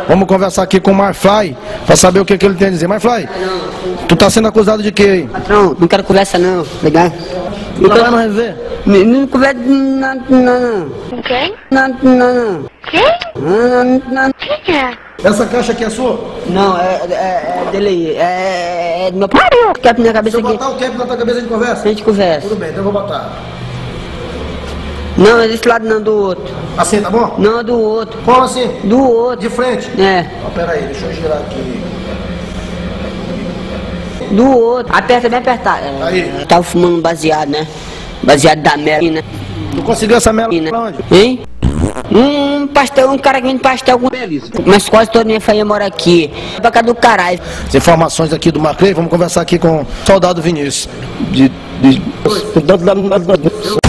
Vamos conversar aqui com o Marfly, pra saber o que ele tem a dizer. Marfly, tu tá sendo acusado de quê aí? Patrão, não quero conversa não, legal? Tu tá lá no resenha? Não conversa não. Com quem? Não. Quem? Não. Quem é? Essa caixa aqui é sua? Não, é dele aí. É do meu pai. Cap na cabeça Se eu aqui. botar o cap na tua cabeça, a gente conversa? A gente conversa. Tudo bem, então eu vou botar. Não, é desse lado não, do outro. Assim, tá bom? Não, do outro. Como assim? Do outro. De frente? É. Ó, pera aí, deixa eu girar aqui. Do outro. Aperta bem apertado. Aí. Tava fumando baseado, né? Baseado da merda, né? Tu conseguiu essa mela pra onde? Hein? Pastel, um cara que vende pastel com mas quase toda minha família mora aqui. Pra cá do caralho. As informações aqui do Marclay, vamos conversar aqui com o soldado Vinícius.